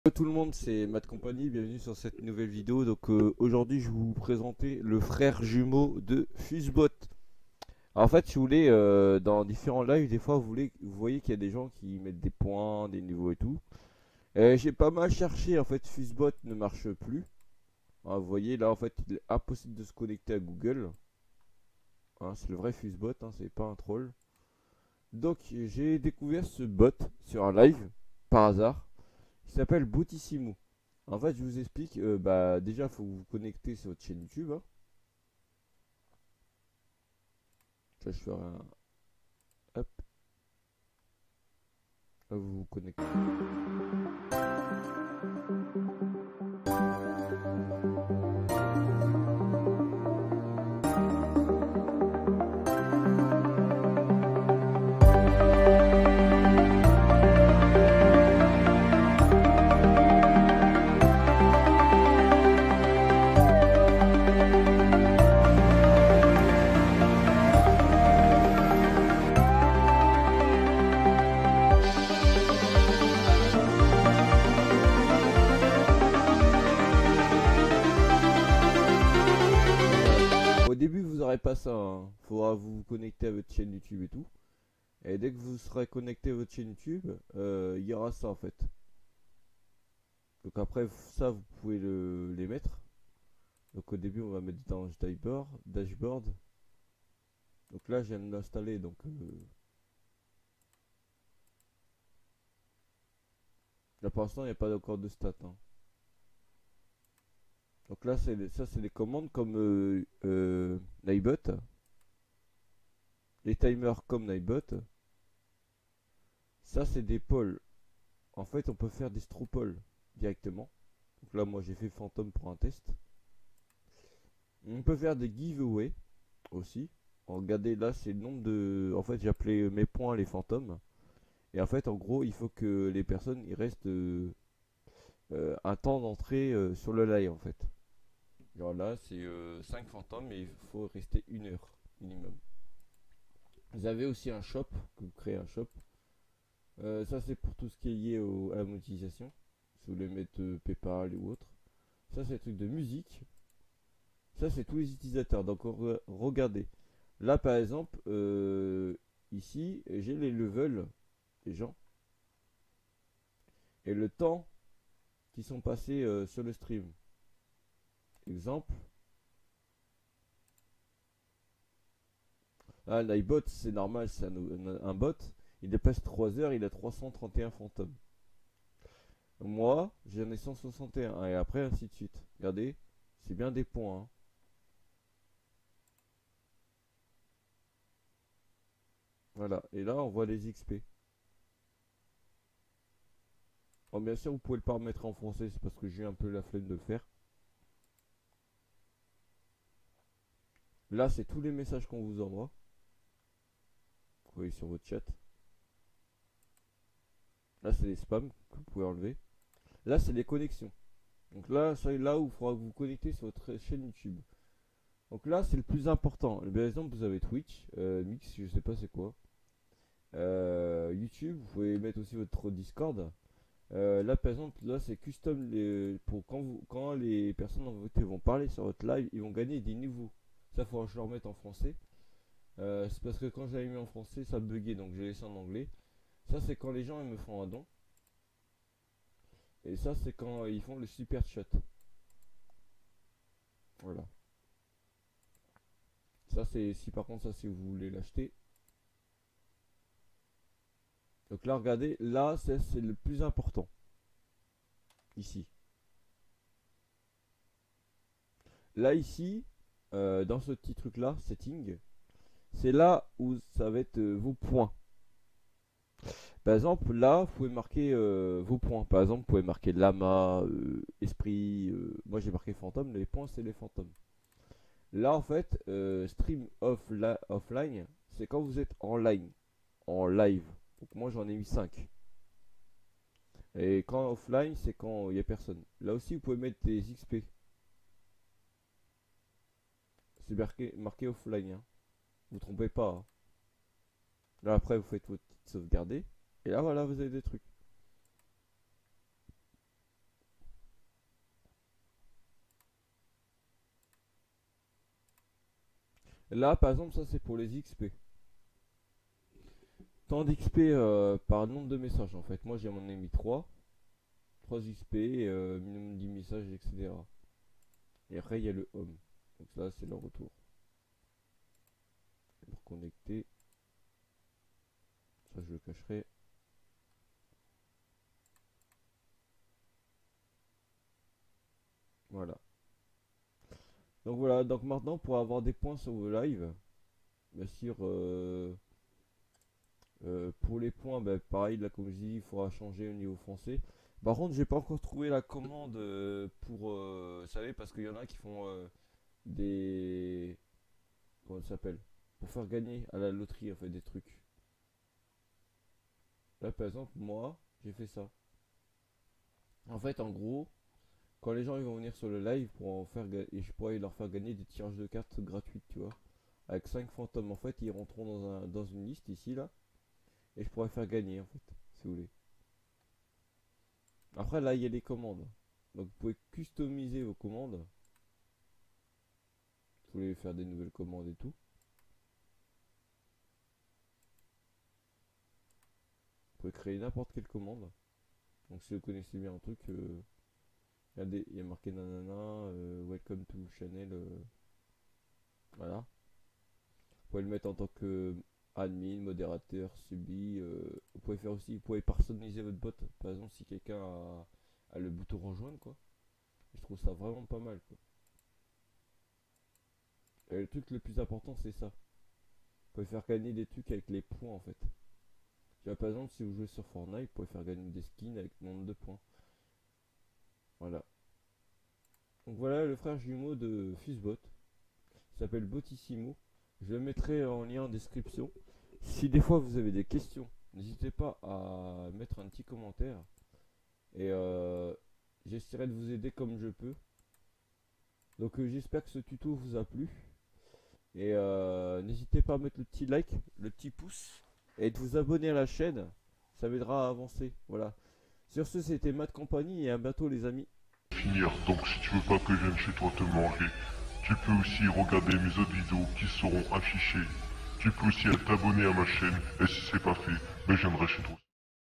Hello tout le monde, c'est Matt Company, bienvenue sur cette nouvelle vidéo. Aujourd'hui je vais vous présenter le frère jumeau de Fusebot. En fait, si vous voulez, dans différents lives, des fois vous voyez qu'il y a des gens qui mettent des points, des niveaux et tout. J'ai pas mal cherché, en fait Fusebot ne marche plus. Vous voyez là, en fait il est impossible de se connecter à Google. C'est le vrai Fusebot, c'est pas un troll. Donc j'ai découvert ce bot sur un live, par hasard, qui s'appelle Bootissimo. En fait, je vous explique. Déjà, il faut vous connecter sur votre chaîne YouTube. Ça, je ferai un. Hop, là, vous vous connectez. Au début, vous n'aurez pas ça. Faudra vous connecter à votre chaîne YouTube et tout. Et dès que vous serez connecté à votre chaîne YouTube, il y aura ça en fait. Donc après, ça, vous pouvez les mettre. Donc au début, on va mettre dans dashboard. Donc là, je viens de l'installer. Là, pour l'instant, il n'y a pas encore de stats. Donc là, ça, c'est des commandes comme Nightbot, les timers comme Nightbot. Ça, c'est des polls. En fait, on peut faire des straw polls directement. Donc là, moi, j'ai fait Phantom pour un test. On peut faire des giveaways aussi. Regardez, là, c'est le nombre de. En fait, j'ai appelé mes points les fantômes. Et en fait, en gros, il faut que les personnes ils restent un temps d'entrée sur le live en fait. Genre là, c'est 5 fantômes et il faut rester 1 heure minimum. Vous avez aussi un shop, que vous créez un shop. Ça, c'est pour tout ce qui est lié à la monétisation. Si vous voulez mettre PayPal ou autre. Ça, c'est le truc de musique. Ça, c'est tous les utilisateurs. Donc, regardez. Là, par exemple, ici, j'ai les levels des gens et le temps qui sont passés sur le stream. Exemple. Ah, l'iBot, c'est normal, c'est un bot. Il dépasse 3 heures, il a 331 fantômes. Moi, j'en ai 161. Et après, ainsi de suite. Regardez, c'est bien des points. Voilà. Et là, on voit les XP. Bon, bien sûr, vous pouvez le paramétrer en français, c'est parce que j'ai un peu la flemme de le faire. Là, c'est tous les messages qu'on vous envoie. Vous voyez sur votre chat. Là, c'est les spams que vous pouvez enlever. Là, c'est les connexions. Donc là, c'est là où il faudra que vous connecter sur votre chaîne YouTube. Donc là, c'est le plus important. Par exemple, vous avez Twitch, Mix, je sais pas c'est quoi. YouTube, vous pouvez mettre aussi votre Discord. Là, par exemple, là, c'est custom pour quand les personnes en voté vont parler sur votre live, ils vont gagner des niveaux. Ça, faudra que je le remette en français. C'est parce que quand j'avais mis en français, ça buguait, donc j'ai laissé en anglais. Ça, c'est quand les gens ils me font un don. Et ça, c'est quand ils font le super chat. Voilà. Ça, c'est si par contre, ça, si vous voulez l'acheter. Donc là, regardez, là, c'est le plus important. Ici. Là, ici, dans ce petit truc là, setting, c'est là où ça va être vos points. Par exemple, là, vous pouvez marquer vos points. Par exemple, vous pouvez marquer lama, esprit. Moi, j'ai marqué fantôme. Les points, c'est les fantômes. Là, en fait, stream offline, c'est quand vous êtes en ligne, en live. Donc, moi, j'en ai mis 5. Et quand offline, c'est quand il n'y a personne. Là aussi, vous pouvez mettre des XP. C'est marqué offline. Vous trompez pas. Là, après, vous faites votre petite sauvegarder. Et là, voilà, vous avez des trucs. Là, par exemple, ça c'est pour les XP. Tant d'XP par nombre de messages en fait. Moi j'en ai mis 3 XP, minimum 10 messages, etc. Et après il y a le home. Donc là c'est le retour. Pour connecter. Ça je le cacherai. Voilà. Donc voilà, donc maintenant pour avoir des points sur vos lives, bien sûr, pour les points, bah, pareil, là comme je dis, il faudra changer au niveau français. Par contre, j'ai pas encore trouvé la commande pour, vous savez, parce qu'il y en a qui font des, comment ça s'appelle, pour faire gagner à la loterie en fait des trucs. Là par exemple, moi, j'ai fait ça. En fait, en gros, quand les gens ils vont venir sur le live pour en faire et je pourrais leur faire gagner des tirages de cartes gratuites, tu vois. Avec 5 fantômes, en fait, ils rentreront dans une liste ici, là. Et je pourrais faire gagner, en fait, si vous voulez. Après, là, il y a les commandes. Donc, vous pouvez customiser vos commandes. Vous voulez faire des nouvelles commandes et tout. Vous pouvez créer n'importe quelle commande. Donc, si vous connaissez bien un truc, regardez, il y a marqué nanana, welcome to channel. Voilà. Vous pouvez le mettre en tant que admin, modérateur, subi. Vous pouvez faire aussi, vous pouvez personnaliser votre bot. Par exemple, si quelqu'un a le bouton rejoindre, quoi. Je trouve ça vraiment pas mal, quoi. Et le truc le plus important, c'est ça. Vous pouvez faire gagner des trucs avec les points, en fait. Tu vois, par exemple, si vous jouez sur Fortnite, vous pouvez faire gagner des skins avec le nombre de points. Voilà. Donc voilà le frère jumeau de Fusbot. Il s'appelle Botissimo. Je le mettrai en lien en description. Si des fois vous avez des questions, n'hésitez pas à mettre un petit commentaire. Et j'essaierai de vous aider comme je peux. Donc j'espère que ce tuto vous a plu. Et n'hésitez pas à mettre le petit like, le petit pouce. Et de vous abonner à la chaîne. Ça m'aidera à avancer. Voilà. Sur ce, c'était Matt Compagnie et à bientôt les amis. Finir, donc si tu veux pas que je vienne chez toi te manger, tu peux aussi regarder mes autres vidéos qui seront affichées. Tu peux aussi t'abonner à ma chaîne et si c'est pas fait, ben je viendrai chez toi.